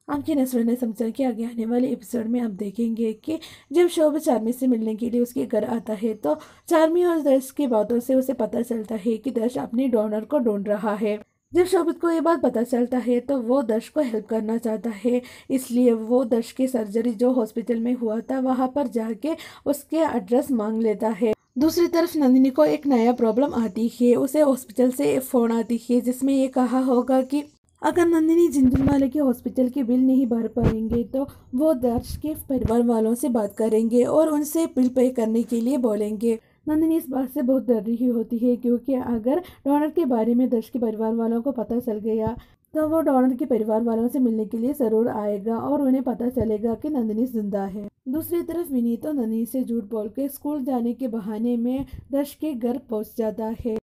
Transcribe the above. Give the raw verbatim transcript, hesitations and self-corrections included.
आपकी नसर ने समझा कि आगे आने वाले एपिसोड में आप देखेंगे कि जब शोभ चार्मी से मिलने के लिए उसके घर आता है तो चार्मी और दर्श की बातों से उसे पता चलता है कि दर्श अपने डोनर को ढूंढ रहा है। जब शोभित को ये बात पता चलता है तो वो दर्श को हेल्प करना चाहता है, इसलिए वो दर्श की सर्जरी जो हॉस्पिटल में हुआ था वहां पर जाके उसके एड्रेस मांग लेता है। दूसरी तरफ नंदिनी को एक नया प्रॉब्लम आती है। उसे हॉस्पिटल से फोन आती है जिसमें ये कहा होगा कि अगर नंदिनी झिंझुनवाला के हॉस्पिटल के बिल नहीं भर पाएंगे तो वो दर्श के परिवार वालों से बात करेंगे और उनसे बिल पे करने के लिए बोलेंगे। नंदिनी इस बात से बहुत डर रही होती है क्योंकि अगर डोनर के बारे में दर्श के परिवार वालों को पता चल गया तो वो डोनर के परिवार वालों से मिलने के लिए जरूर आएगा और उन्हें पता चलेगा कि नंदिनी जिंदा है। दूसरी तरफ विनीत तो नंदिनी से झूठ बोल के स्कूल जाने के बहाने में दर्श के घर पहुंच जाता है।